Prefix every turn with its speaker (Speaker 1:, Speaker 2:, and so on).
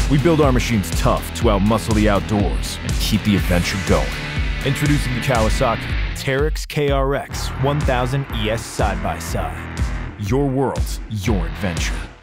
Speaker 1: We build our machines tough to outmuscle the outdoors and keep the adventure going. Introducing the Kawasaki TeryxKRX1000 ES side-by-side. Your world, your adventure.